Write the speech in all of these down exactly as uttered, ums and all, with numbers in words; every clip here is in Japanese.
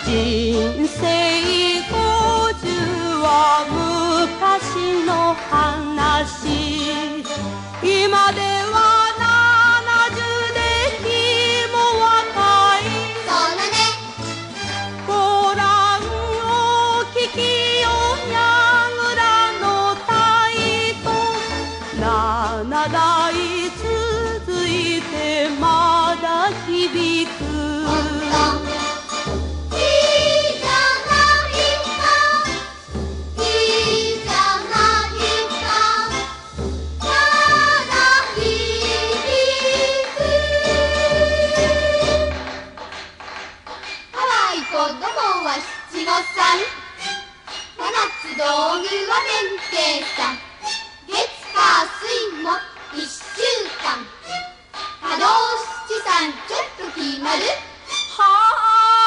人生ごじゅうは昔の話、今ではななじゅうで日も若い。 そうだね。 ご覧を聞きよ櫓の台と七代続いてまだ響く。 子供は七五三、七つ道具は弁慶さん、月火水も一週間、波動七三ちょっと決まる。 は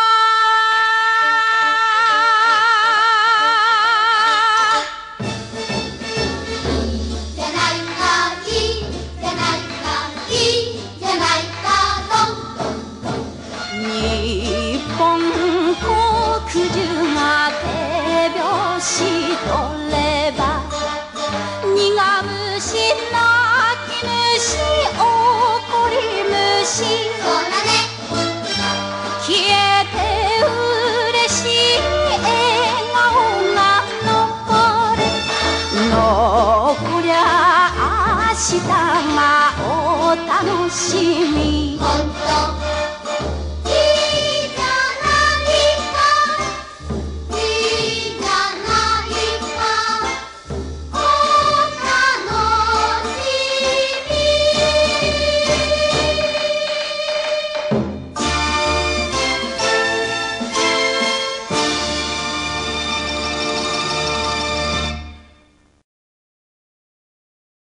あ、 いいじゃないか、いいじゃないか、いいじゃないかと。 日本国中が手拍子取れば、苦虫泣き虫怒り虫、 そうだね。 消えて嬉しい笑顔が残る。残りゃ明日がお楽しみ。 ほんと